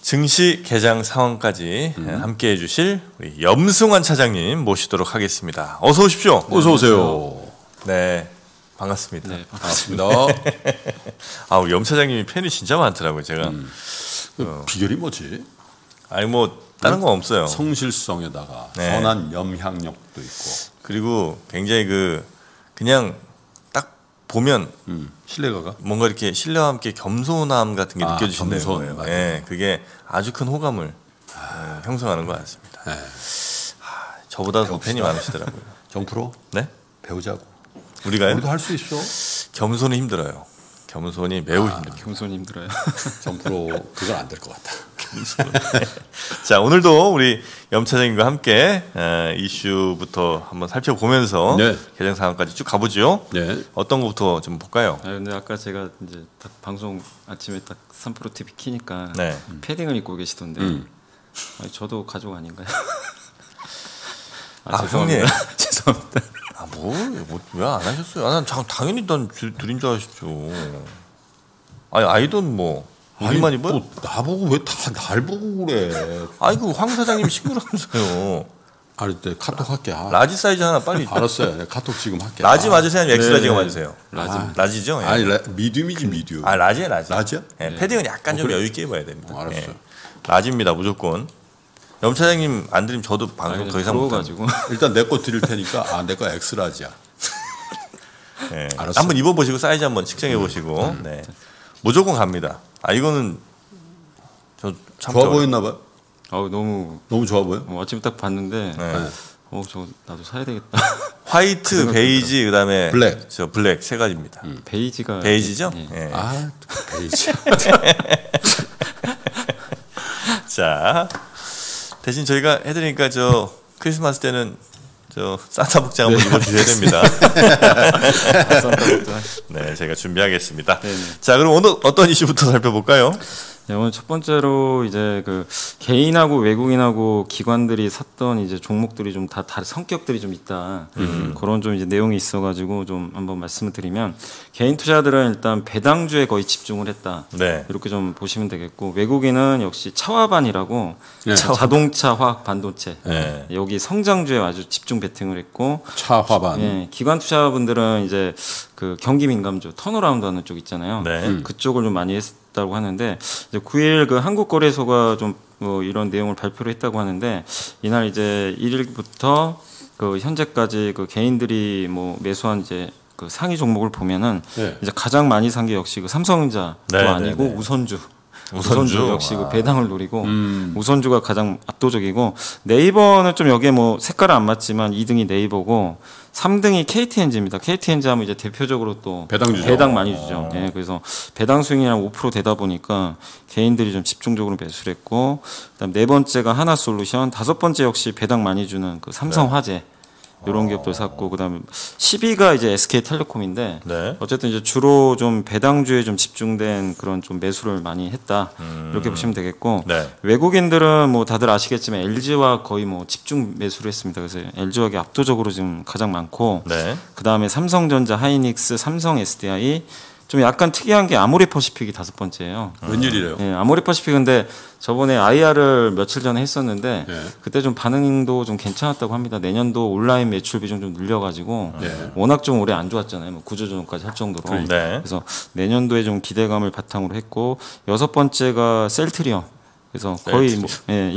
증시 개장 상황까지 함께 해주실 우리 염승환 차장님 모시도록 하겠습니다. 어서 오십시오. 네, 어서 오세요. 네, 반갑습니다. 네, 반갑습니다. 아, 우리 염 차장님이 팬이 진짜 많더라고요. 제가 비결이 뭐지? 아니 뭐 다른 건 없어요. 성실성에다가 네. 선한 염향력도 있고 그리고 굉장히 그냥 딱 보면 신뢰가가 뭔가 이렇게 신뢰와 함께 겸손함 같은 게 느껴지신다는 겸손, 거예요. 맞아요. 네, 그게 아주 큰 호감을 형성하는 것 같습니다. 네. 저보다 더 팬이 많으시더라고요. 정프로 네? 배우자고. 우리가요? 우리도 할 수 있어. 겸손이 힘들어요. 겸손이 매우 힘들어요. 겸손이 힘들어요. 정프로 그건 안 될 것 같다. 자, 오늘도 우리 염 차장님과 함께 이슈부터 한번 살펴보면서 네. 개장 상황까지 쭉 가보죠. 네. 어떤 것부터 좀 볼까요? 근데 아까 제가 이제 딱 방송 아침에 딱 3프로 TV 키니까 네. 패딩을 입고 계시던데 아니, 저도 가족 아닌가요? 아, 죄송합니다. 형님. 죄송합니다. 아, 왜 안 하셨어요? 아, 난 당연히 난 드린 줄 아십시오. 아니, 아이돈 뭐 우리만 입어요? 또 나보고 왜 다 날 보고 그래? 아이고, 황 사장님 신고라면서요. 아니, 내 카톡 할게. 라지 사이즈 하나 빨리. 알았어요. 내가 카톡 지금 할게. 라지 맞으세요? 아니면 엑스 라지가 네. 맞으세요? 라지죠? 예. 아니, 미디움이지 미디움. 아, 라지야, 라지. 라지야? 예, 패딩은 약간 좀 여유 있게 입어야 됩니다. 알았어요. 예. 라지입니다, 무조건. 염 차장님 안 드리면 저도 방송 더 이상 못 가지고 일단 내 거 드릴 테니까 내 거 엑스라지야. 네. 알았어. 한번 입어보시고 사이즈 한번 측정해 보시고 네. 무조건 갑니다. 아, 이거는 저 참 좋아 보였나 봐요. 너무 좋아 보여. 아침에 딱 봤는데 네. 저 나도 사야 되겠다. 화이트, 베이지, 그다음에 블랙. 저 블랙 세 가지입니다. 베이지가 베이지죠? 예. 예. 베이지. 자, 대신 저희가 해드리니까 저 크리스마스 때는 저 산타 복장 한번 입어주셔야 됩니다. 네, 제가 준비하겠습니다. 네네. 자, 그럼 오늘 어떤 이슈부터 살펴볼까요? 네, 오늘 첫 번째로 이제 그 개인하고 외국인하고 기관들이 샀던 이제 종목들이 좀 다 다른 성격들이 좀 있다. 그런 좀 이제 내용이 있어가지고 좀 한번 말씀을 드리면 개인 투자들은 일단 배당주에 거의 집중을 했다. 네. 이렇게 좀 보시면 되겠고 외국인은 역시 차화반이라고 네. 자동차, 화학, 반도체 네. 여기 성장주에 아주 집중 베팅을 했고 차화반. 예, 기관 투자분들은 이제 그 경기 민감주 턴어라운드 하는 쪽 있잖아요. 네. 그쪽을 좀 많이 했다고 하는데 이제 9일 그 한국거래소가 좀 뭐 이런 내용을 발표를 했다고 하는데 이날 이제 1일부터 그 현재까지 그 개인들이 뭐 매수한 이제 그 상위 종목을 보면은 네. 이제 가장 많이 산 게 역시 그 삼성전자도 네, 아니고 네, 네. 우선주. 우선주. 역시 그 배당을 노리고 우선주가 가장 압도적이고 네이버는 좀 여기에 뭐 색깔은 안 맞지만 2등이 네이버고 3등이 KTNG입니다. KTNG 하면 이제 대표적으로 또 배당주죠. 배당 많이 주죠. 예, 그래서 배당 수익이랑 5% 되다 보니까 개인들이 좀 집중적으로 매수를 했고 그다음 네 번째가 하나솔루션, 다섯 번째 역시 배당 많이 주는 그 삼성화재. 이런 기업들 샀고 그다음에 10위가 이제 SK텔레콤인데 네. 어쨌든 이제 주로 좀 배당주에 좀 집중된 그런 좀 매수를 많이 했다 이렇게 보시면 되겠고 네. 외국인들은 뭐 다들 아시겠지만 LG와 거의 뭐 집중 매수를 했습니다. 그래서 LG화가 압도적으로 지금 가장 많고 네. 그다음에 삼성전자, 하이닉스, 삼성 SDI 좀 약간 특이한 게 아모레퍼시픽이 다섯 번째예요. 웬일이래요? 예, 아모레퍼시픽 근데 저번에 IR을 며칠 전에 했었는데 네. 그때 좀 반응도 좀 괜찮았다고 합니다. 내년도 온라인 매출 비중 좀 늘려가지고 네. 워낙 좀 올해 안 좋았잖아요. 뭐 구조조정까지 할 정도로. 네. 그래서 내년도에 좀 기대감을 바탕으로 했고 여섯 번째가 셀트리온. 그래서 거의 뭐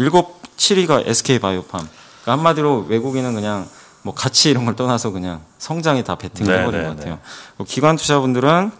7위가 SK바이오팜. 그러니까 한마디로 외국인은 그냥 뭐 가치 이런 걸 떠나서 그냥 성장에 다 베팅을 네, 해버린 네, 것 같아요. 기관 투자분들은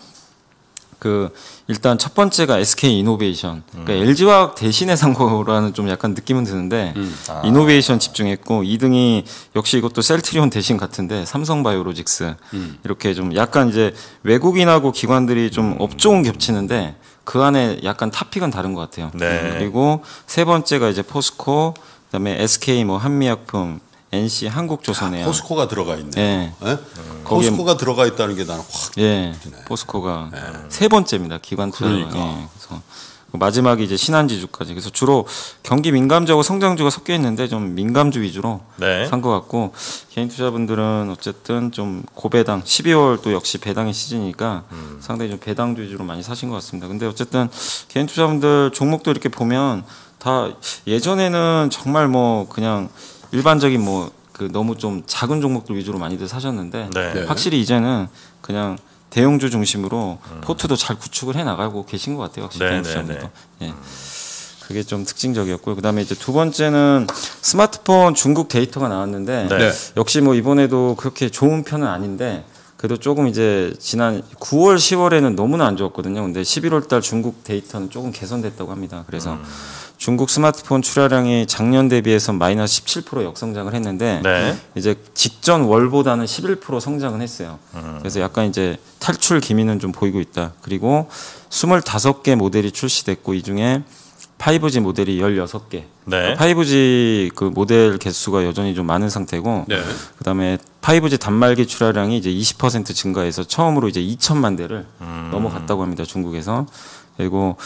그 일단 첫 번째가 SK 이노베이션, 그러니까 LG화학 대신에 산 거라는 좀 약간 느낌은 드는데 이노베이션 집중했고 2등이 역시 이것도 셀트리온 대신 같은데 삼성바이오로직스 이렇게 좀 약간 이제 외국인하고 기관들이 좀 업종은 겹치는데 그 안에 약간 탑픽은 다른 것 같아요. 네. 그리고 세 번째가 이제 포스코, 그다음에 SK 뭐 한미약품, NC 한국조선해양. 포스코가 들어가 있네. 예. 예? 거기에 포스코가 들어가 있다는 게 나는 확. 예, 포스코가 세 번째입니다. 기관 투자가. 그러니까. 그래서 마지막에 이제 신한지주까지. 그래서 주로 경기 민감주하고 성장주가 섞여 있는데 좀 민감주 위주로 네. 산 것 같고 개인 투자분들은 어쨌든 좀 고배당 12월 또 역시 배당의 시즌이니까 상당히 좀 배당주 위주로 많이 사신 것 같습니다. 근데 어쨌든 개인 투자분들 종목도 이렇게 보면 다 예전에는 정말 뭐 그냥 일반적인 뭐 그 너무 좀 작은 종목들 위주로 많이들 사셨는데 네. 확실히 이제는 그냥 대형주 중심으로 포트도 잘 구축을 해 나가고 계신 것 같아요. 확실히 개인 투자분들도. 예. 그게 좀 특징적이었고요. 그다음에 이제 두 번째는 스마트폰 중국 데이터가 나왔는데 네. 역시 뭐 이번에도 그렇게 좋은 편은 아닌데 그래도 조금 이제 지난 9월, 10월에는 너무나 안 좋았거든요. 근데 11월 달 중국 데이터는 조금 개선됐다고 합니다. 그래서 중국 스마트폰 출하량이 작년 대비해서 마이너스 17% 역성장을 했는데 네. 이제 직전 월보다는 11% 성장은 했어요. 그래서 약간 이제 탈출 기미는 좀 보이고 있다. 그리고 25개 모델이 출시됐고 이 중에 5G 모델이 16개. 네. 5G 그 모델 개수가 여전히 좀 많은 상태고 네. 그다음에 5G 단말기 출하량이 이제 20% 증가해서 처음으로 이제 2천만 대를 넘어갔다고 합니다. 중국에서. 그리고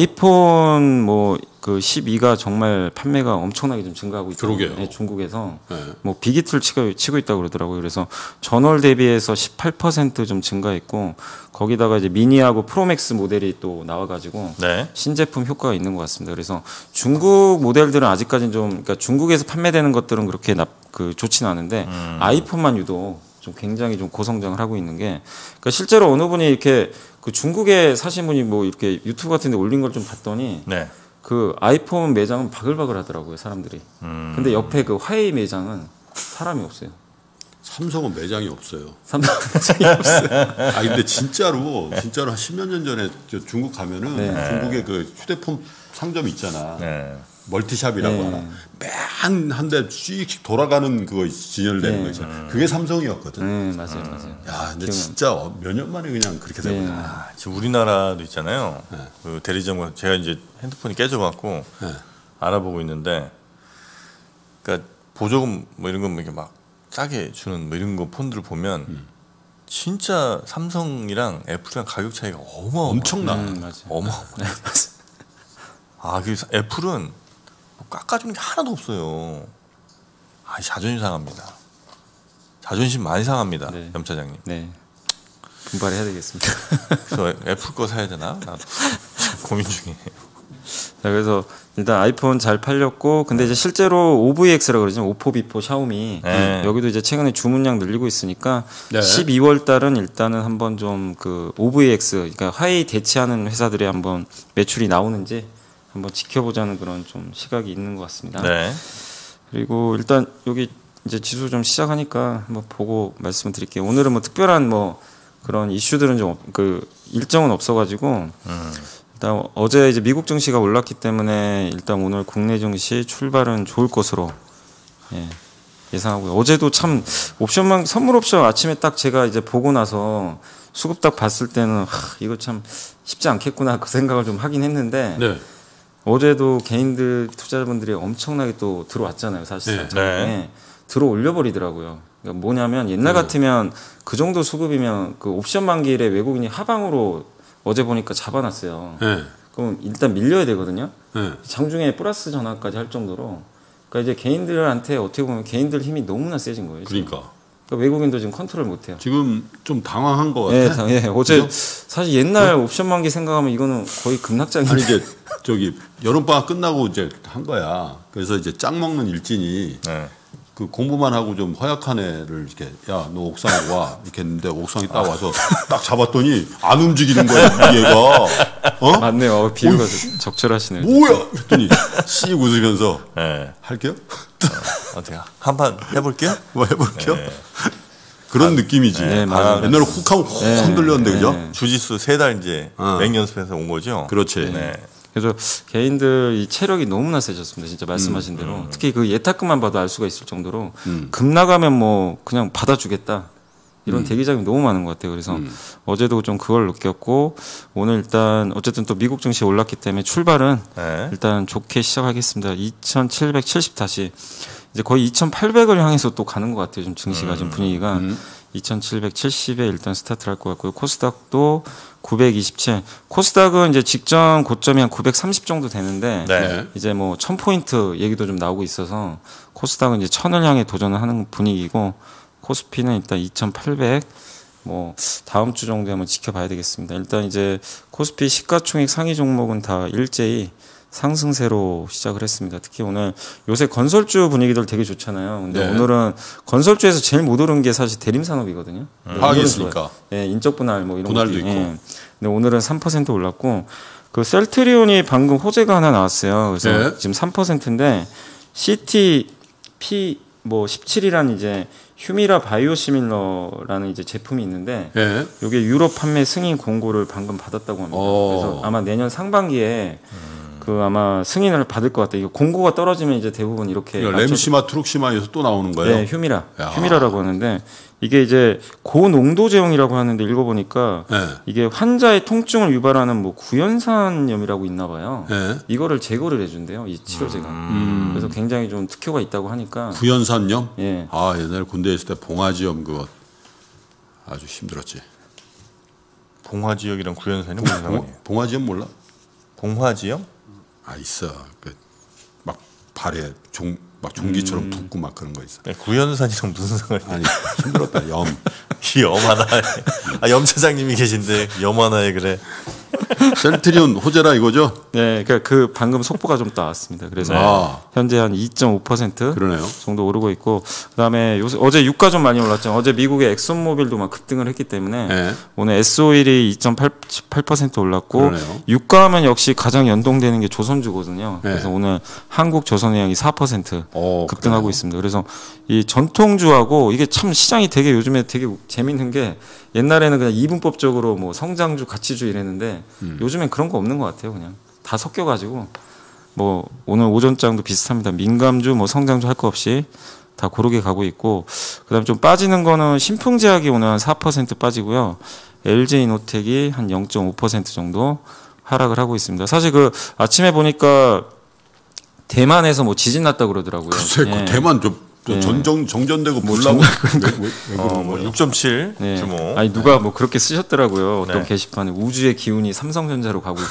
아이폰 뭐 그 12가 정말 판매가 엄청나게 좀 증가하고 있다고 그러게요. 네, 중국에서 네. 뭐 비기틀 치고 있다고 그러더라고요. 그래서 전월 대비해서 18% 증가했고 거기다가 이제 미니하고 프로맥스 모델이 또 나와가지고 네. 신제품 효과가 있는 것 같습니다. 그래서 중국 모델들은 아직까지는 좀 그러니까 중국에서 판매되는 것들은 그렇게 좋지는 않은데 아이폰만 유독 좀 굉장히 좀 고성장을 하고 있는 게 그러니까 실제로 어느 분이 이렇게 그 중국에 사신 분이 뭐 이렇게 유튜브 같은 데 올린 걸 좀 봤더니 네. 그 아이폰 매장은 바글바글 하더라고요, 사람들이. 근데 옆에 그 화웨이 매장은 사람이 없어요. 삼성은 매장이 없어요. 삼성 매장이 없어요. 아 근데 진짜로 한 10몇 년 전에 저 중국 가면은 네. 중국의 그 휴대폰 상점 있잖아. 네. 멀티샵이라고 네. 하나. 맨 한 대 씩 돌아가는 그거 진열되는 네. 거 있잖아. 그게 삼성이었거든. 네, 맞아요, 맞아요. 야, 근데 기억납니다. 진짜 몇 년 만에 그냥 그렇게 네. 되거든. 아, 지금 우리나라도 있잖아요. 그 대리점 제가 이제 핸드폰이 깨져갖고 네. 알아보고 있는데, 그러니까 보조금 뭐 이런 거 이렇게 막 싸게 주는 뭐 이런 거 폰들을 보면 진짜 삼성이랑 애플이랑 가격 차이가 어마어마. 엄청나. 맞아요. 어마어마. 네, 맞아요. 아, 그 애플은 뭐 깎아주는 게 하나도 없어요. 아, 자존심 상합니다. 자존심 많이 상합니다, 네. 염 차장님. 네. 분발해야 되겠습니다. 그래서 애플 거 사야 되나? 나도 지금 고민 중이에요. 자, 그래서 일단 아이폰 잘 팔렸고 근데 이제 실제로 OVX라고 그러죠. 오포, 비포, 샤오미 네. 여기도 이제 최근에 주문량 늘리고 있으니까 네. 12월 달은 일단은 한번 좀 그 OVX 그러니까 화웨이 대체하는 회사들의 한번 매출이 나오는지 한번 지켜보자는 그런 좀 시각이 있는 것 같습니다. 네. 그리고 일단 여기 이제 지수 좀 시작하니까 한번 보고 말씀을 드릴게요. 오늘은 뭐 특별한 뭐 그런 이슈들은 좀 그 일정은 없어가지고 일단 어제 이제 미국 증시가 올랐기 때문에 일단 오늘 국내 증시 출발은 좋을 것으로 예상하고요. 어제도 참 옵션만 선물 옵션 아침에 딱 제가 이제 보고 나서 수급 딱 봤을 때는 이거 참 쉽지 않겠구나 그 생각을 좀 하긴 했는데 네. 어제도 개인들 투자자분들이 엄청나게 또 들어왔잖아요. 사실 네. 들어 올려버리더라고요. 그러니까 뭐냐면 옛날 같으면 그 정도 수급이면 그 옵션 만기일에 외국인이 하방으로 어제 보니까 잡아놨어요. 네. 그럼 일단 밀려야 되거든요. 네. 장중에 플러스 전환까지 할 정도로. 그러니까 이제 개인들한테 어떻게 보면 개인들 힘이 너무나 세진 거예요. 지금. 그러니까 외국인도 지금 컨트롤 못해요. 지금 좀 당황한 것 같아. 어제 사실 옛날 옵션 만기 생각하면 이거는 거의 급락장인데. 아니 이제 저기 여름방학 끝나고 이제 한 거야. 그래서 이제 짝 먹는 일진이 네. 그 공부만 하고 좀 허약한 애를 이렇게 야 너 옥상에 와 이렇게 했는데 옥상에 딱 와서 딱 잡았더니 안 움직이는 거야 얘가. 어? 맞네요. 비유가 적절하시네요. 뭐야? 그랬더니 씩 웃으면서 네. 할게요. 어떻게 한판 해볼게요? 뭐 해볼게요. 그런 느낌이지. 네, 맞아요. 옛날에 훅 하고 훅 흔들렸는데 그죠? 주짓수 3달 이제 맹연습해서 온 거죠. 그렇지. 네. 그래서 개인들 이 체력이 너무나 세졌습니다. 진짜 말씀하신 대로. 특히 그 예탁금만 봐도 알 수가 있을 정도로 금 나가면 뭐 그냥 받아주겠다. 이런 대기자금이 너무 많은 것 같아요. 그래서 어제도 좀 그걸 느꼈고 오늘 일단 어쨌든 또 미국 증시 올랐기 때문에 출발은 네. 일단 좋게 시작하겠습니다. 2,770 다시 이제 거의 2,800을 향해서 또 가는 것 같아요. 좀 증시가 좀 분위기가 2,770에 일단 스타트를 할 것 같고요. 코스닥도 927. 코스닥은 이제 직전 고점이 한 930 정도 되는데 네. 이제 뭐 1000포인트 얘기도 좀 나오고 있어서 코스닥은 이제 1000을 향해 도전을 하는 분위기고 코스피는 일단 2,800. 뭐 다음 주 정도에 한번 지켜봐야 되겠습니다. 일단 이제 코스피 시가총액 상위 종목은 다 일제히 상승세로 시작을 했습니다. 특히 오늘 요새 건설주 분위기들 되게 좋잖아요. 근데 네. 오늘은 건설주에서 제일 못 오른 게 사실 대림산업이거든요. 하겠습니까? 예, 인적 분할 뭐 이런 분할도 것도 있고. 예. 근데 오늘은 3% 올랐고 그 셀트리온이 방금 호재가 하나 나왔어요. 그래서 네. 지금 3%인데 CTP 뭐 17이라는 이제 휴미라 바이오시밀러라는 이제 제품이 있는데 예. 이게 유럽 판매 승인 공고를 방금 받았다고 합니다. 그래서 아마 내년 상반기에 그 아마 승인을 받을 것 같아요. 이거 공고가 떨어지면 이제 대부분 이렇게 램시마, 트룩시마에서 또 나오는 거예요? 네, 휴미라라고 하는데 이게 이제 고농도 제형이라고 하는데 읽어보니까 네. 이게 환자의 통증을 유발하는 뭐 구연산염이라고 있나 봐요. 네. 이거를 제거를 해준대요, 이 치료제가. 그래서 굉장히 좀 특효가 있다고 하니까. 구연산염? 예. 아, 옛날에 군대에 있을 때 봉화지염 그거 아주 힘들었지. 봉화지역이랑 구연산이 무슨 상관이에요? 봉화지염 몰라? 봉화지역? 아, 있어. 막 발에 막 종기처럼 붓고 막 그런 거 있어. 네, 구연산이랑 무슨 상관이에요? 아니, 힘들었다. 염. 염 하나에 염 차장님이 계신데 염 하나에 그래. 셀트리온 호재라 이거죠? 네, 그러니까 그 방금 속보가 좀 나왔습니다. 그래서 현재 한 2.5% 그러네요. 정도 오르고 있고, 그다음에 요새 어제 유가 좀 많이 올랐죠. 어제 미국의 엑슨모빌도 막 급등을 했기 때문에 네. 오늘 S-오일이 2.8% 올랐고, 그러네요. 유가하면 역시 가장 연동되는 게 조선주거든요. 네. 그래서 오늘 한국조선해양이 4% 급등하고 그래요? 있습니다. 그래서 이 전통주하고 이게 참 시장이 되게 요즘에 되게 재밌는 게 옛날에는 그냥 이분법적으로 뭐 성장주, 가치주 이랬는데 요즘엔 그런 거 없는 것 같아요. 그냥 다 섞여가지고 뭐 오늘 오전장도 비슷합니다. 민감주, 뭐 성장주 할 거 없이 다 고르게 가고 있고, 그다음 좀 빠지는 거는 신풍제약이 오늘 한 4% 빠지고요. LG이노텍이 한 0.5% 정도 하락을 하고 있습니다. 사실 그 아침에 보니까 대만에서 뭐 지진 났다 그러더라고요. 글쎄, 예. 대만 정전되고 불나고 뭐 6.7 네. 규모. 아니 누가 뭐 그렇게 쓰셨더라고요. 어떤 네. 게시판에 우주의 기운이 삼성전자로 가고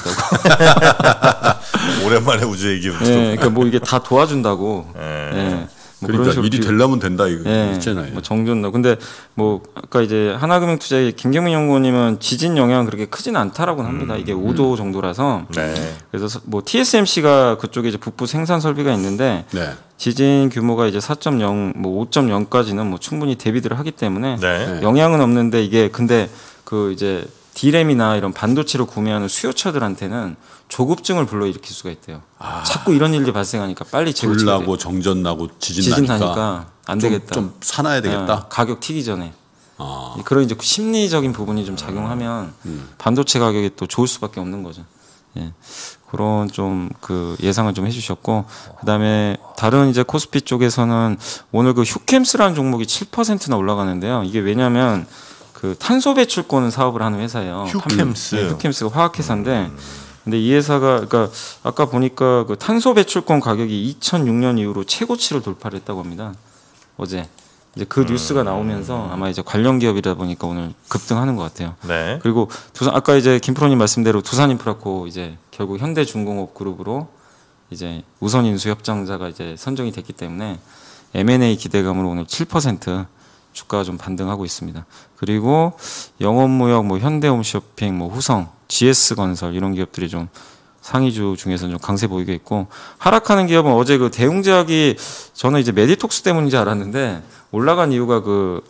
있다고. 오랜만에 우주의 기운. 네, 그러니까 뭐 이게 다 도와준다고. 네. 네. 뭐 그러니까 그런 일이 되려면 된다 이거 네, 있잖아요. 뭐 정전나. 근데 뭐 아까 이제 하나금융투자의 김경민 연구원님은 지진 영향 그렇게 크진 않다라고 합니다. 이게 5도 정도라서. 네. 그래서 뭐 TSMC가 그쪽에 이제 북부 생산 설비가 있는데 네. 지진 규모가 이제 4.0, 뭐 5.0까지는 뭐 충분히 대비들을 하기 때문에 네. 영향은 없는데 이게 근데 그 이제 D램이나 이런 반도체를 구매하는 수요처들한테는 조급증을 불러일으킬 수가 있대요. 자꾸 이런 일이 발생하니까 빨리 재고쳐야 불나고 돼. 정전 나고 지진 지진 나니까 나니까 안 되겠다. 좀 사놔야 되겠다. 가격 튀기 전에. 아. 그런 이제 심리적인 부분이 좀 작용하면 반도체 가격이 또 좋을 수밖에 없는 거죠. 예. 그런 좀 그 예상을 좀 해주셨고, 그다음에 다른 이제 코스피 쪽에서는 오늘 그 휴캠스라는 종목이 7%나 올라가는데요. 이게 왜냐하면 그 탄소 배출권 사업을 하는 회사예요. 휴캠스. 네, 휴캠스가 화학회사인데, 근데 이 회사가 그러니까 아까 보니까 그 탄소 배출권 가격이 2006년 이후로 최고치를 돌파를 했다고 합니다. 어제. 이제 그 뉴스가 나오면서 아마 이제 관련 기업이다 보니까 오늘 급등하는 것 같아요. 네. 그리고 두산 아까 이제 김프로님 말씀대로 두산인프라코 이제 결국 현대중공업 그룹으로 이제 우선 인수 협정자가 이제 선정이 됐기 때문에 M&A 기대감으로 오늘 7% 주가가 좀 반등하고 있습니다. 그리고 영업무역, 뭐 현대홈쇼핑, 뭐 후성, GS건설 이런 기업들이 좀 상위주 중에서는 좀 강세 보이고 있고, 하락하는 기업은 어제 그 대웅제약이 저는 이제 메디톡스 때문인지 알았는데 올라간 이유가 그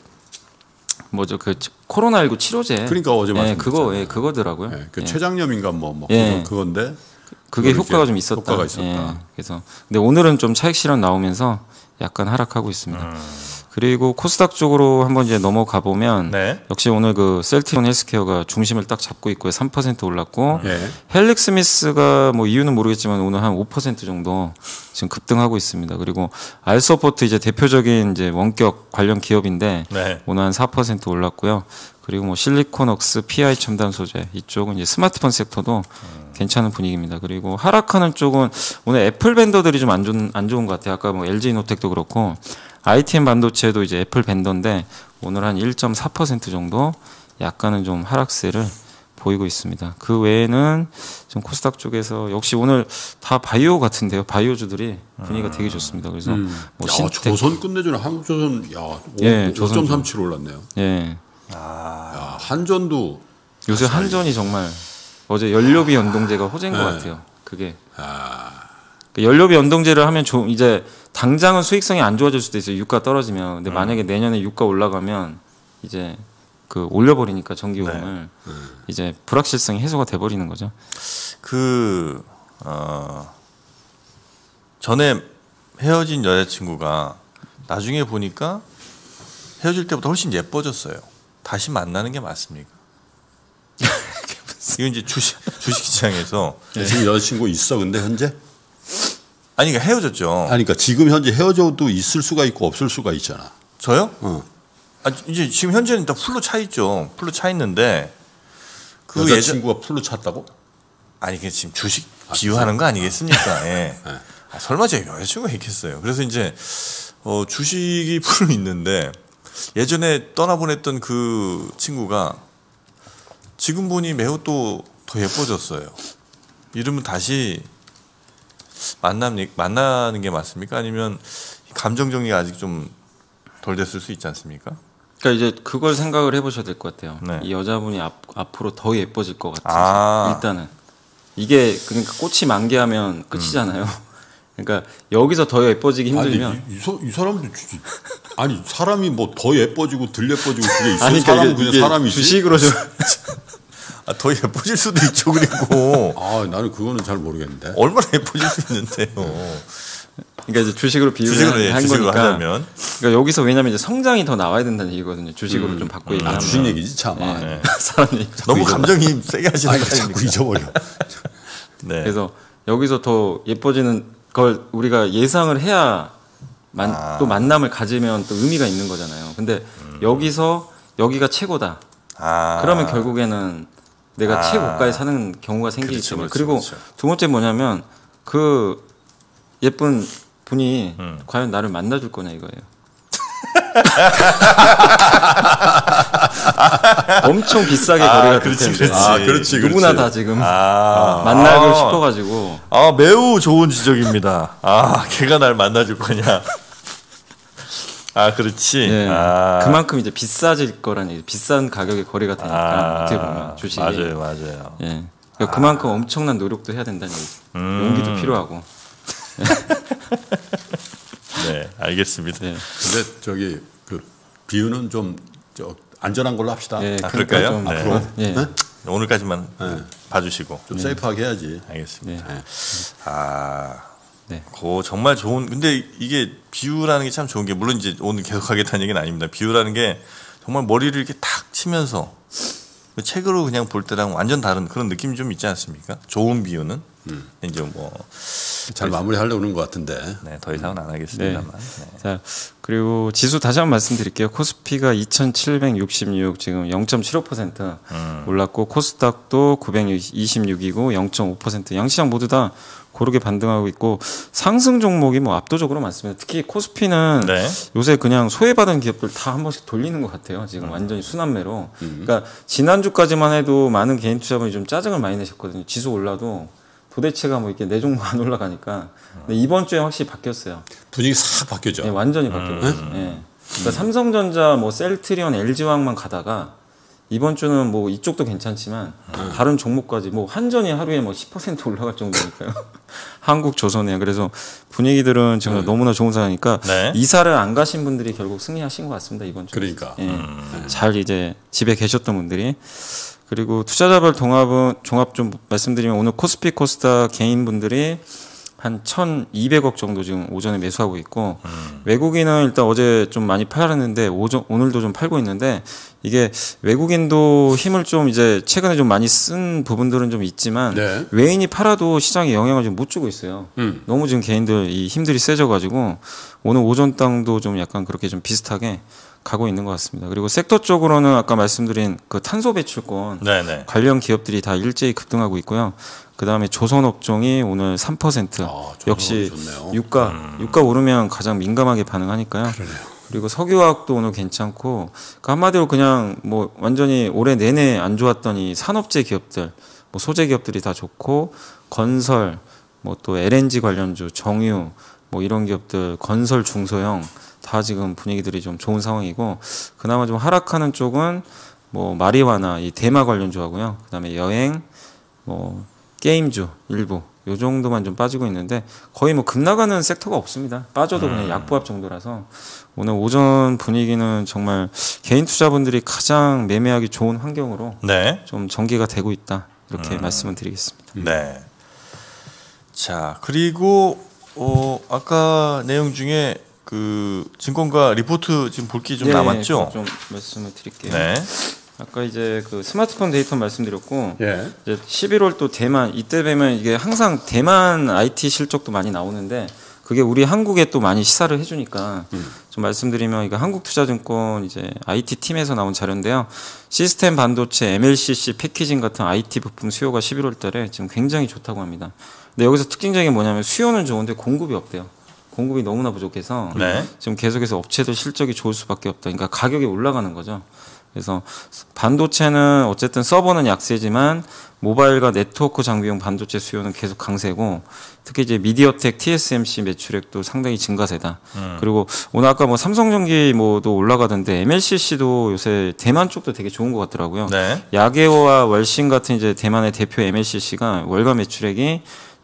뭐죠 그 코로나19 치료제. 그러니까 어제 그거 그거더라고요. 네, 그 췌장염인가 뭐 예. 그건데 그게 효과가 좀 있었다. 효과가 있었다. 예. 그래서 근데 오늘은 좀 차익 실현 나오면서 약간 하락하고 있습니다. 그리고 코스닥 쪽으로 한번 이제 넘어가 보면 네. 역시 오늘 그 셀트리온 헬스케어가 중심을 딱 잡고 있고요. 3% 올랐고 네. 헬릭스미스가 뭐 이유는 모르겠지만 오늘 한 5% 정도 지금 급등하고 있습니다. 그리고 알서포트 이제 대표적인 이제 원격 관련 기업인데 네. 오늘 한 4% 올랐고요. 그리고 뭐 실리콘웍스, PI 첨단 소재 이쪽은 이제 스마트폰 섹터도 괜찮은 분위기입니다. 그리고 하락하는 쪽은 오늘 애플 벤더들이 좀 안 좋은 것 같아요. 아까 뭐 LG이노텍도 그렇고 ITM 반도체도 이제 애플 밴더인데 오늘 한 1.4% 정도 약간은 좀 하락세를 보이고 있습니다. 그 외에는 좀 코스닥 쪽에서 역시 오늘 다 바이오 같은데요. 바이오주들이 분위기가 되게 좋습니다. 그래서 뭐 야, 신텍, 조선 끝내주는 한국조선 예, 5.37 올랐네요. 예. 야, 한전도 요새 한전이 정말 어제 연료비 연동제가 호재인 것 네. 같아요. 그게 그 연료비 연동제를 하면 좀 이제 당장은 수익성이 안 좋아질 수도 있어요. 유가 떨어지면. 근데 만약에 내년에 유가 올라가면 이제 그 올려버리니까 전기요금을 이제 불확실성이 해소가 돼버리는 거죠. 전에 헤어진 여자친구가 나중에 보니까 헤어질 때보다 훨씬 예뻐졌어요. 다시 만나는 게 맞습니까? 이건 이제 주식시장에서 지금 여자친구 있어 근데 현재? 아니 그러니까 헤어졌죠. 아니 그러니까 지금 현재 헤어져도 있을 수가 있고 없을 수가 있잖아. 저요? 어. 아, 이제 지금 현재는 일단 풀로 차 있죠. 풀로 차 있는데 그 여자친구가 풀로 찼다고? 아니 그 지금 주식 비유하는 거 아니겠습니까? 예. 네. 아, 설마 제가 여자친구가 있겠어요. 그래서 이제 주식이 풀로 있는데 예전에 떠나보냈던 그 친구가 지금 보니 매우 또 더 예뻐졌어요. 이러면 다시 만나는 게 맞습니까? 아니면 감정 정리가 아직 좀 덜 됐을 수 있지 않습니까? 그러니까 이제 그걸 생각을 해보셔야 될 것 같아요. 네. 이 여자분이 앞으로 더 예뻐질 것 같아서 일단은 이게 그러니까 꽃이 만개하면 끝이잖아요. 그러니까 여기서 더 예뻐지기 힘들면 아니, 이 사람도 아니 사람이 뭐 더 예뻐지고 덜 예뻐지고 그게 있어요. 아니, 그러니까 사람은 그냥 이게 사람이지. 주식으로 좀 아, 더 예뻐질 수도 있죠. 그리고 아 나는 그거는 잘 모르겠는데. 얼마나 예뻐질 수 있는데요. 그러니까 이제 주식으로 비유를 한 주식으로 거니까. 하자면 그러니까 여기서 왜냐면 이제 성장이 더 나와야 된다는 얘기거든요. 주식으로 좀 바꿔 얘기하면. 주식 얘기지 참. 예. 네. 사람이 너무 감정이 세게 하시는 아니 거 자꾸 아닙니까? 잊어버려. 네. 그래서 여기서 더 예뻐지는 걸 우리가 예상을 해야 또 만남을 가지면 또 의미가 있는 거잖아요. 근데 여기서 여기가 최고다. 그러면 결국에는 내가 최고가에 사는 경우가 생기기 그렇죠, 때문에. 그렇죠, 그리고 그렇죠. 두 번째 뭐냐면 그 예쁜 분이 과연 나를 만나줄 거냐 이거예요. 엄청 비싸게 거래가 될 텐데. 그렇지. 누구나 다 지금 만나고 싶어가지고. 매우 좋은 지적입니다. 걔가 날 만나줄 거냐. 그렇지. 예. 그만큼 이제 비싸질 거라는 얘기. 비싼 가격에 거래가 되니까 어떻게 보면 주식이. 맞아요. 예. 그러니까 그만큼 엄청난 노력도 해야 된다는 얘기. 용기도 필요하고. 네, 알겠습니다. 예. 근데 저기 그 비유는 좀 안전한 걸로 합시다. 예, 그럴까요? 좀 네. 앞으로. 예. 네? 오늘까지만 봐주시고. 좀 세이프하게 해야지. 알겠습니다. 네. 네. 정말 좋은. 근데 이게 비유라는 게 참 좋은 게 물론 이제 오늘 계속 하겠다는 얘기는 아닙니다. 비유라는 게 정말 머리를 이렇게 탁 치면서 책으로 그냥 볼 때랑 완전 다른 그런 느낌이 좀 있지 않습니까? 좋은 비유는 이제 뭐 잘 마무리하려고 그러는 것 같은데. 네, 더 이상은 안 하겠습니다만. 네. 자, 그리고 지수 다시 한번 말씀드릴게요. 코스피가 2,766 지금 0.75% 올랐고 코스닥도 926이고 0.5% 양시장 모두 다 고르게 반등하고 있고 상승 종목이 뭐 압도적으로 많습니다. 특히 코스피는 네. 요새 그냥 소외받은 기업들 다 한 번씩 돌리는 것 같아요. 지금 완전히 순환매로. 그러니까 지난주까지만 해도 많은 개인 투자분이 좀 짜증을 많이 내셨거든요. 지수 올라도 도대체가 뭐 이렇게 내 종목 안 올라가니까. 근데 이번 주에 확실히 바뀌었어요. 분위기 싹 바뀌었죠. 네, 완전히 바뀌었어요. 예. 그러니까 삼성전자, 뭐 셀트리온, LG화학만 가다가 이번 주는 뭐 이쪽도 괜찮지만 다른 종목까지 뭐 한전이 하루에 뭐 10% 올라갈 정도니까요. 한국조선해요. 그래서 분위기들은 지금 너무나 좋은 상황이니까 네. 이사를 안 가신 분들이 결국 승리하신 것 같습니다 이번 주. 그러니까. 예. 잘 이제 집에 계셨던 분들이. 그리고 투자자별 종합 좀 말씀드리면 오늘 코스피 코스닥 개인분들이 한 1,200억 정도 지금 오전에 매수하고 있고 외국인은 일단 어제 좀 많이 팔았는데 오늘도 좀 팔고 있는데 이게 외국인도 힘을 좀 이제 최근에 좀 많이 쓴 부분들은 좀 있지만 네. 외인이 팔아도 시장에 영향을 좀 못 주고 있어요. 너무 지금 개인들 이 힘들이 세져가지고 오늘 오전 땅도 좀 약간 그렇게 좀 비슷하게 가고 있는 것 같습니다. 그리고 섹터 쪽으로는 아까 말씀드린 그 탄소 배출권 네네. 관련 기업들이 다 일제히 급등하고 있고요. 그 다음에 조선업종이 오늘 3% 역시 좋네요. 유가 오르면 가장 민감하게 반응하니까요. 그러네요. 그리고 석유화학도 오늘 괜찮고 그러니까 한마디로 그냥 뭐 완전히 올해 내내 안 좋았던 이 산업재 기업들, 뭐 소재 기업들이 다 좋고 건설, 뭐 또 LNG 관련주, 정유 뭐 이런 기업들, 건설 중소형 다 지금 분위기들이 좀 좋은 상황이고 그나마 좀 하락하는 쪽은 뭐 마리화나 이 대마 관련주하고요. 그다음에 여행, 뭐 게임주 일부 요 정도만 좀 빠지고 있는데 거의 뭐 급나가는 섹터가 없습니다. 빠져도 그냥 약보합 정도라서 오늘 오전 분위기는 정말 개인 투자분들이 가장 매매하기 좋은 환경으로 네. 좀 전개가 되고 있다 이렇게 말씀을 드리겠습니다. 네. 자 그리고 아까 내용 중에 그 증권가 리포트 지금 볼 게 좀 남았죠? 좀 말씀을 드릴게요. 네. 아까 이제 그 스마트폰 데이터 말씀드렸고 예. 이제 11월 또 대만 이때 뵈면 이게 항상 대만 IT 실적도 많이 나오는데 그게 우리 한국에 또 많이 시사를 해주니까 좀 말씀드리면 이거 한국투자증권 이제 IT 팀에서 나온 자료인데요. 시스템 반도체, MLCC, 패키징 같은 IT 부품 수요가 11월달에 지금 굉장히 좋다고 합니다. 근데 여기서 특징적인 게 뭐냐면 수요는 좋은데 공급이 없대요. 공급이 너무나 부족해서 네. 지금 계속해서 업체들 실적이 좋을 수밖에 없다. 그러니까 가격이 올라가는 거죠. 그래서 반도체는 어쨌든 서버는 약세지만 모바일과 네트워크 장비용 반도체 수요는 계속 강세고 특히 이제 미디어텍, TSMC 매출액도 상당히 증가세다. 그리고 오늘 아까 뭐 삼성전기 뭐도 올라가던데 MLCC도 요새 대만 쪽도 되게 좋은 것 같더라고요. 네. 야게오와 월신 같은 이제 대만의 대표 MLCC가 월간 매출액이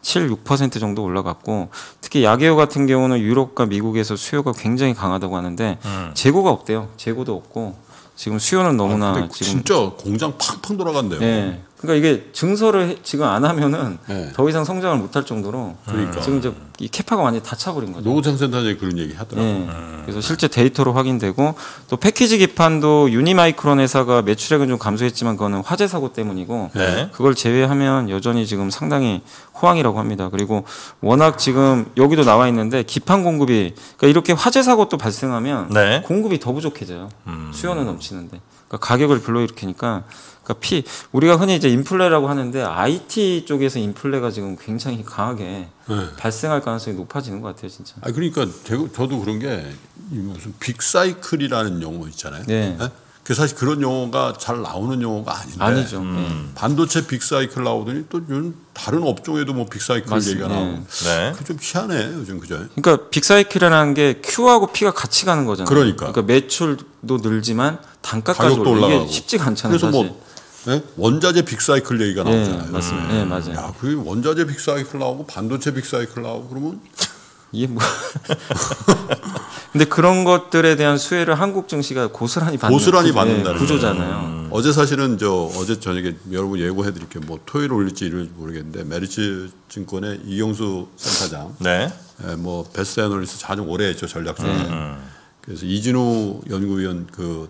6% 정도 올라갔고 특히 야게오 같은 경우는 유럽과 미국에서 수요가 굉장히 강하다고 하는데 재고가 없대요. 재고도 없고 지금 수요는 너무나 근데 지금 진짜 공장 팡팡 돌아간대요. 네. 그러니까 이게 증설을 지금 안 하면은 네. 더 이상 성장을 못할 정도로 그러니까. 지금 이제 이 캐파가 완전히 다 차버린 거죠. 노후장센터장이 그런 얘기 하더라고요. 네. 그래서 실제 데이터로 확인되고 또 패키지 기판도 유니마이크론 회사가 매출액은 좀 감소했지만 그거는 화재 사고 때문이고 네. 그걸 제외하면 여전히 지금 상당히 호황이라고 합니다. 그리고 워낙 지금 여기도 나와 있는데 기판 공급이 그러니까 이렇게 화재 사고 또 발생하면 네. 공급이 더 부족해져요. 수요는 넘치는데 그러니까 가격을 불러일으키니까 그러니까 우리가 흔히 이제 인플레라고 하는데 IT 쪽에서 인플레가 지금 굉장히 강하게 발생할 가능성이 높아지는 것 같아요, 진짜. 아 그러니까 저도 그런 게 무슨 빅사이클이라는 용어 있잖아요. 네. 네? 그 사실 그런 용어가 잘 나오는 용어가 아닌데 아니죠. 반도체 빅사이클 나오더니 또 요즘 다른 업종에도 뭐 빅사이클 맞습니다. 얘기가 나오고 네. 그 좀 희한해 요즘 그죠? 그러니까 빅사이클이라는 게 Q하고 P가 같이 가는 거잖아요. 그러니까. 매출도 늘지만 단가까지 가격도 올라. 올라가고 이게 쉽지가 않잖아요. 그래서 사실. 뭐 네? 원자재 빅사이클 얘기가 나오잖아요. 맞습니다. 네, 맞아요. 야, 그 원자재 빅사이클 나오고 반도체 빅사이클 나오고 그러면 이게 뭐 근데 그런 것들에 대한 수혜를 한국 증시가 고스란히 받는다는 구조잖아요. 어제 사실은 어제 저녁에 여러분 예고해 드릴게요. 뭐 토요일 올릴지 일요일 모르겠는데 메리츠 증권의 이경수 센터장 네. 뭐 베스트 애널리스트 자주 오래 했죠 전략 중에. 그래서 이진우 연구위원 그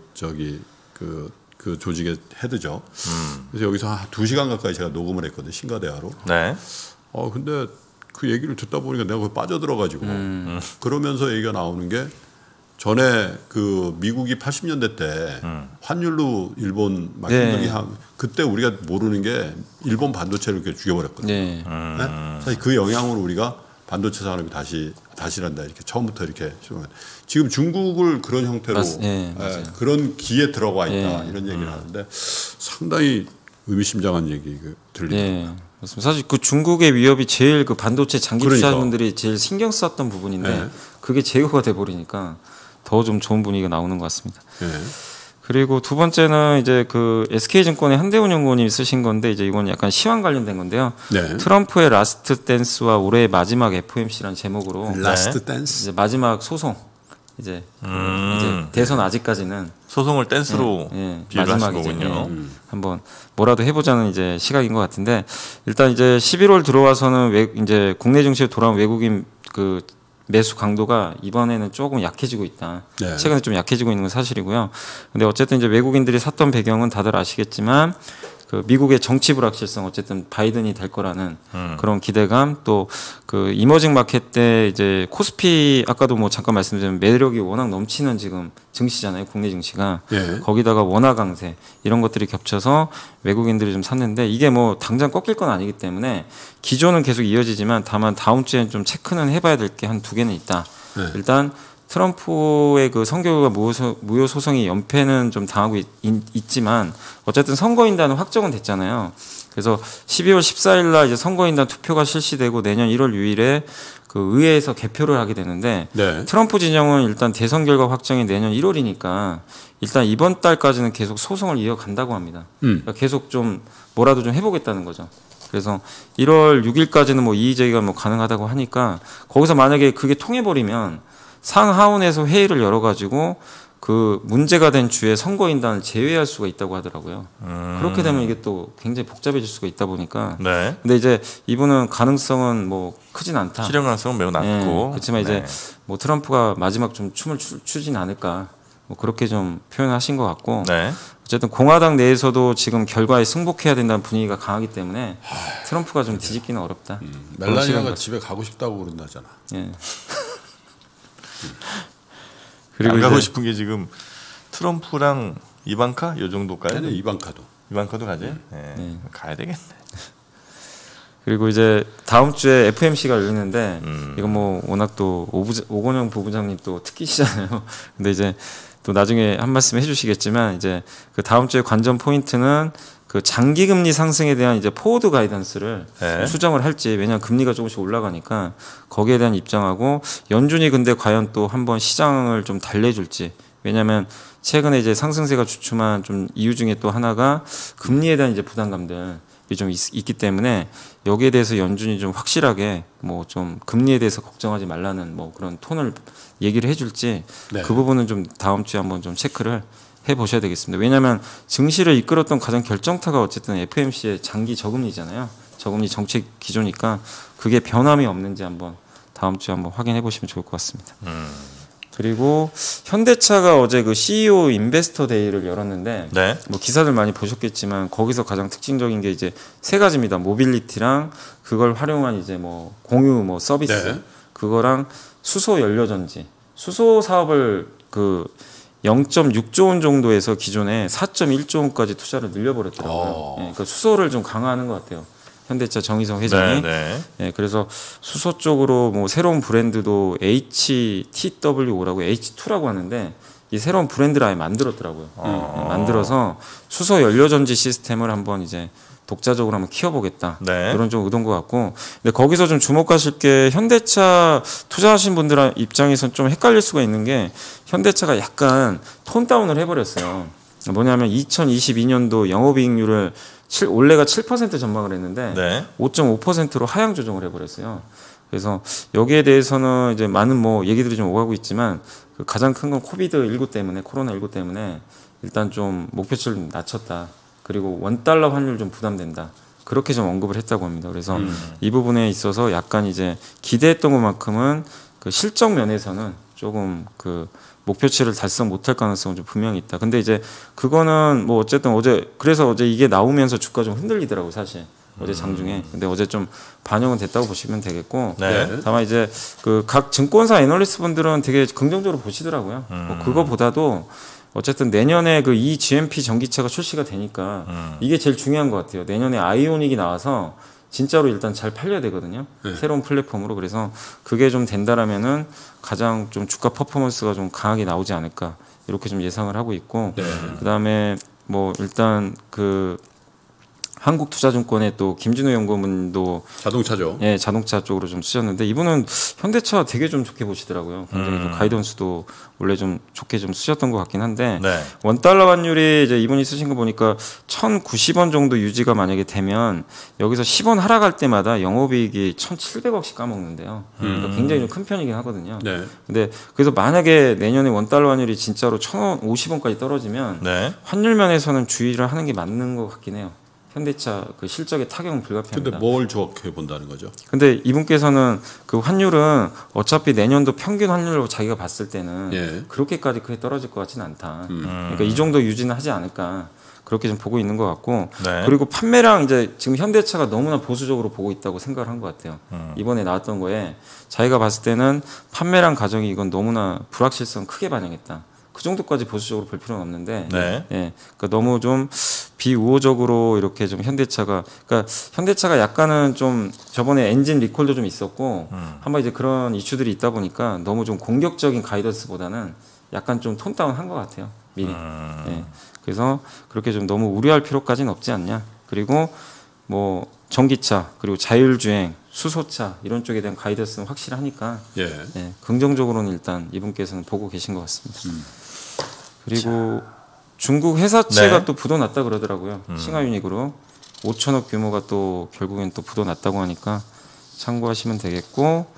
조직의 헤드죠. 그래서 여기서 한 2시간 가까이 제가 녹음을 했거든요. 신가대화로. 네. 근데 그 얘기를 듣다 보니까 내가 거기 빠져들어가지고 그러면서 얘기가 나오는 게 전에 그 미국이 80년대 때 환율로 일본 막 힘들게 그때 우리가 모르는 게 일본 반도체를 이렇게 죽여버렸거든요. 네. 네? 사실 그 영향으로 우리가 반도체 산업이 다시란다 이렇게 처음부터 이렇게 지금 중국을 그런 형태로 그런 기에 들어가 있다 이런 얘기를 하는데 상당히 의미심장한 얘기 들리더라고요. 맞습니다. 사실 그 중국의 위협이 제일 그 반도체 장기 투자자분들이 제일 신경 썼던 부분인데 그게 제거가 돼 버리니까 더 좀 좋은 분위기가 나오는 것 같습니다. 그리고 두 번째는 이제 그 SK증권의 한대훈 연구원님이 쓰신 건데 이제 이건 약간 시황 관련된 건데요. 트럼프의 라스트 댄스와 올해의 마지막 FOMC라는 제목으로 라스트 댄스 이제 마지막 소송 이제 대선 아직까지는 소송을 댄스로 비유를 하신 거군요. 한번 뭐라도 해보자는 이제 시각인 것 같은데 일단 이제 11월 들어와서는 이제 국내 증시에 돌아온 외국인 그 매수 강도가 이번에는 조금 약해지고 있다. 최근에 좀 약해지고 있는 건 사실이고요. 근데 어쨌든 이제 외국인들이 샀던 배경은 다들 아시겠지만 그 미국의 정치 불확실성 어쨌든 바이든이 될 거라는 그런 기대감 또 그 이머징 마켓 때 이제 코스피 아까도 뭐 잠깐 말씀드린 매력이 워낙 넘치는 지금 증시잖아요. 국내 증시가 예. 거기다가 원화 강세 이런 것들이 겹쳐서 외국인들이 좀 샀는데 이게 뭐 당장 꺾일 건 아니기 때문에 기조는 계속 이어지지만 다만 다음 주에는 좀 체크는 해봐야 될 게 한 2개는 있다. 네. 일단 트럼프의 그 선거가 무효 소송이 연패는 좀 당하고 있지만 어쨌든 선거인단은 확정은 됐잖아요. 그래서 12월 14일 날 이제 선거인단 투표가 실시되고 내년 1월 6일에 그 의회에서 개표를 하게 되는데 네. 트럼프 진영은 일단 대선 결과 확정이 내년 1월이니까 일단 이번 달까지는 계속 소송을 이어간다고 합니다. 그러니까 계속 좀 뭐라도 좀 해보겠다는 거죠. 그래서 1월 6일까지는 뭐 이의 제기가 뭐 가능하다고 하니까 거기서 만약에 그게 통해버리면 상하원에서 회의를 열어가지고 그 문제가 된 주에 선거인단을 제외할 수가 있다고 하더라고요. 그렇게 되면 이게 또 굉장히 복잡해질 수가 있다 보니까. 네. 근데 이제 이분은 가능성은 뭐 크진 않다. 실현 가능성은 매우 낮고. 네, 그렇지만 이제 뭐 트럼프가 마지막 좀 춤을 추진 않을까. 뭐 그렇게 좀 표현하신 것 같고. 네. 어쨌든 공화당 내에서도 지금 결과에 승복해야 된다는 분위기가 강하기 때문에 트럼프가 좀 뒤집기는 어렵다. 멜라니아가 집에 가고 싶다고 그런다잖아. 예. 안 가고 싶은 게 지금 트럼프랑 이방카 요 정도까요? 아니 이방카도. 이방카도 가지? 네. 가야 되겠네. 그리고 이제 다음 주에 FMC가 열리는데 이거 뭐 워낙 또 오건영 부부장님 또 특기시잖아요. 근데 이제 또 나중에 한 말씀 해주시겠지만 이제 그 다음 주에 관전 포인트는 그 장기 금리 상승에 대한 이제 포워드 가이던스를 네. 수정을 할지 왜냐하면 금리가 조금씩 올라가니까 거기에 대한 입장하고 연준이 근데 과연 또 한번 시장을 좀 달래줄지 왜냐하면 최근에 이제 상승세가 주춤한 좀 이유 중에 또 하나가 금리에 대한 이제 부담감들이 좀 있기 때문에 여기에 대해서 연준이 좀 확실하게 뭐 좀 금리에 대해서 걱정하지 말라는 뭐 그런 톤을 얘기를 해줄지 네. 그 부분은 좀 다음 주에 한번 좀 체크를 해보셔야 되겠습니다. 왜냐하면 증시를 이끌었던 가장 결정타가 어쨌든 FMC의 장기 저금리잖아요. 저금리 정책 기조니까 그게 변함이 없는지 한번 다음 주에 한번 확인해 보시면 좋을 것 같습니다. 그리고 현대차가 어제 그 CEO 인베스터 데이를 열었는데 네. 뭐 기사들 많이 보셨겠지만 거기서 가장 특징적인 게 이제 세 가지입니다. 모빌리티랑 그걸 활용한 이제 뭐 공유 뭐 서비스 네. 그거랑 수소 연료 전지 수소 사업을 그 0.6조 원 정도에서 기존에 4.1조 원까지 투자를 늘려버렸더라고요. 예, 그러니까 수소를 좀 강화하는 것 같아요. 현대차 정의성 회장이. 네. 예, 그래서 수소 쪽으로 뭐 새로운 브랜드도 HTWO라고 H2라고 하는데 이 새로운 브랜드를 아예 만들었더라고요. 예, 만들어서 수소 연료 전지 시스템을 한번 이제 독자적으로 한번 키워보겠다. 네. 그런 좀 의도인 것 같고. 근데 거기서 좀 주목하실 게 현대차 투자하신 분들 입장에서는 좀 헷갈릴 수가 있는 게 현대차가 약간 톤 다운을 해버렸어요. 뭐냐면 2022년도 영업이익률을 원래가 7% 전망을 했는데 네. 5.5%로 하향 조정을 해버렸어요. 그래서 여기에 대해서는 이제 많은 뭐 얘기들이 좀 오가고 있지만 그 가장 큰 건 코비드19 때문에 코로나19 때문에 일단 좀 목표치를 낮췄다. 그리고 $1 환율 좀 부담된다. 그렇게 좀 언급을 했다고 합니다. 그래서 이 부분에 있어서 약간 이제 기대했던 것만큼은 그 실적 면에서는 조금 그 목표치를 달성 못할 가능성은 좀 분명히 있다. 근데 이제 그거는 뭐 어쨌든 그래서 어제 이게 나오면서 주가 좀 흔들리더라고 사실. 어제 장중에. 근데 어제 좀 반영은 됐다고 보시면 되겠고. 네. 다만 이제 그 각 증권사 애널리스트 분들은 되게 긍정적으로 보시더라고요. 뭐 그거보다도 어쨌든 내년에 그 GMP 전기차가 출시가 되니까 이게 제일 중요한 것 같아요. 내년에 아이오닉이 나와서 진짜로 일단 잘 팔려야 되거든요. 네. 새로운 플랫폼으로. 그래서 그게 좀 된다라면은 가장 좀 주가 퍼포먼스가 좀 강하게 나오지 않을까 이렇게 좀 예상을 하고 있고. 네. 그다음에 뭐 일단 그 한국투자증권의 또 김진우 연구원도 자동차죠. 예, 자동차 쪽으로 좀 쓰셨는데 이분은 현대차 되게 좀 좋게 보시더라고요. 굉장히 좀 가이던스도 원래 좀 좋게 좀 쓰셨던 것 같긴 한데 네. $1 환율이 이제 이분이 쓰신 거 보니까 1,090원 정도 유지가 만약에 되면 여기서 10원 하락할 때마다 영업이익이 1,700억씩 까먹는데요. 그러니까 굉장히 좀 큰 편이긴 하거든요. 네. 근데 그래서 만약에 내년에 $1 환율이 진짜로 1,050원까지 떨어지면 네. 환율 면에서는 주의를 하는 게 맞는 것 같긴 해요. 현대차 그 실적에 타격은 불가피합니다. 근데 뭘 좋게 본다는 거죠? 근데 이분께서는 그 환율은 어차피 내년도 평균 환율로 자기가 봤을 때는 예. 그렇게까지 크게 떨어질 것 같지는 않다. 그러니까 이 정도 유지는 하지 않을까. 그렇게 좀 보고 있는 것 같고 네. 그리고 판매량 이제 지금 현대차가 너무나 보수적으로 보고 있다고 생각을 한 것 같아요. 이번에 나왔던 거에 자기가 봤을 때는 판매량 가정이 이건 너무나 불확실성 크게 반영했다. 그 정도까지 보수적으로 볼 필요는 없는데, 네. 예, 그러니까 너무 좀 비우호적으로 이렇게 좀 현대차가, 그러니까 현대차가 약간은 좀 저번에 엔진 리콜도 좀 있었고, 한번 이제 그런 이슈들이 있다 보니까 너무 좀 공격적인 가이던스보다는 약간 좀 톤 다운한 것 같아요, 미리. 예, 그래서 그렇게 좀 너무 우려할 필요까지는 없지 않냐. 그리고 뭐 전기차 그리고 자율주행, 수소차 이런 쪽에 대한 가이던스는 확실하니까, 예. 예, 긍정적으로는 일단 이분께서는 보고 계신 것 같습니다. 그리고 중국 회사채가 네. 또 부도났다 그러더라고요. 싱하유닉으로 5천억 규모가 또 결국엔 또 부도났다고 하니까 참고하시면 되겠고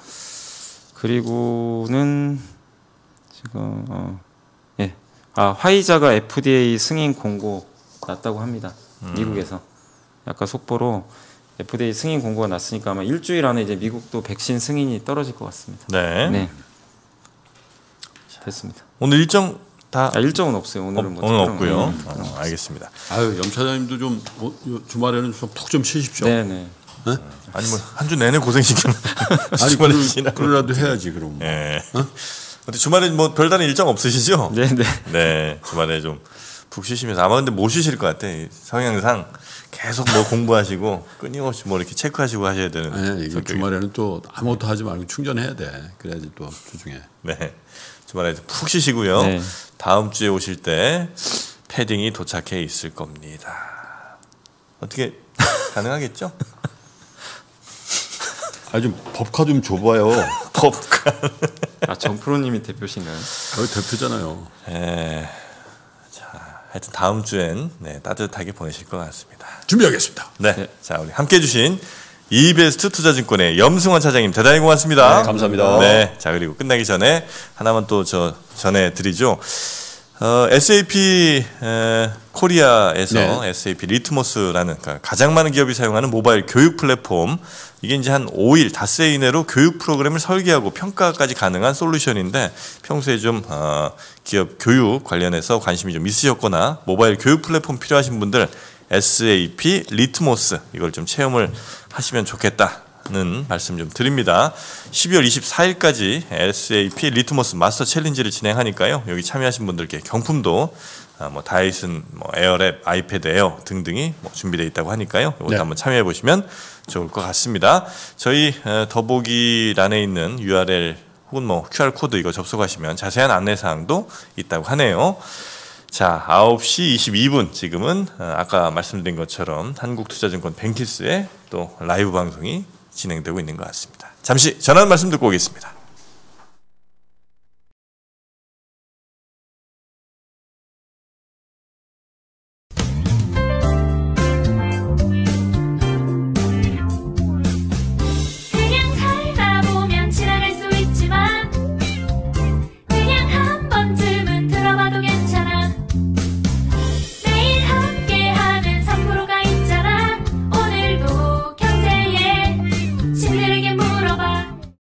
그리고는 지금 예, 화이자가 FDA 승인 공고 났다고 합니다. 미국에서 약간 속보로 FDA 승인 공고가 났으니까 아마 일주일 안에 이제 미국도 백신 승인이 떨어질 것 같습니다. 네. 네, 됐습니다. 오늘 일정 다 일정은 없어요. 오늘은 뭐 오늘 특별한 없고요. 건 알겠습니다. 아유, 염 차장님도 좀 주말에는 좀 푹 좀 쉬십시오. 네네. 네? 아니 뭐 한 주 내내 고생시켜. 아니, 주말에 쉬나. 그러라도 해야지 그럼. 예. 근데 주말에 뭐 별다른 일정 없으시죠? 네네. 네. 주말에 좀 푹 쉬시면서 아마 근데 못 쉬실 것 같아. 성향상 계속 뭐 공부하시고 끊임없이 뭐 이렇게 체크하시고 하셔야 되는. 아니, 이게 성격이. 주말에는 또 아무것도 하지 말고 충전해야 돼. 그래야지 또 주중에. 네. 주말에 푹 쉬시고요. 네. 다음 주에 오실 때 패딩이 도착해 있을 겁니다. 어떻게 가능하겠죠? 좀 법카 좀 줘봐요. 법관. 정프로님이 대표신가요? 대표잖아요. 네. 자, 하여튼 다음 주엔 네, 따뜻하게 보내실 것 같습니다. 준비하겠습니다. 네. 자, 우리 함께 해주신 이베스트 투자증권의 염승환 차장님 대단히 고맙습니다. 네, 감사합니다. 네. 자, 그리고 끝나기 전에 하나만 또 전해드리죠. SAP 코리아에서 네. SAP 리트머스라는 그러니까 가장 많은 기업이 사용하는 모바일 교육 플랫폼 이게 이제 한 5일 닷새 이내로 교육 프로그램을 설계하고 평가까지 가능한 솔루션인데 평소에 좀 기업 교육 관련해서 관심이 좀 있으셨거나 모바일 교육 플랫폼 필요하신 분들 SAP 리트머스 이걸 좀 체험을 하시면 좋겠다는 말씀 좀 드립니다. 12월 24일까지 SAP 리트머스 마스터 챌린지를 진행하니까요. 여기 참여하신 분들께 경품도 뭐 다이슨, 뭐 에어랩, 아이패드 에어 등등이 뭐 준비되어 있다고 하니까요. 이것도 네. 한번 참여해 보시면 좋을 것 같습니다. 저희 더보기란에 있는 URL 혹은 뭐 QR 코드 이거 접속하시면 자세한 안내 사항도 있다고 하네요. 자, 9시 22분 지금은 아까 말씀드린 것처럼 한국투자증권 뱅키스의 또 라이브 방송이 진행되고 있는 것 같습니다. 잠시 전하는 말씀 듣고 오겠습니다.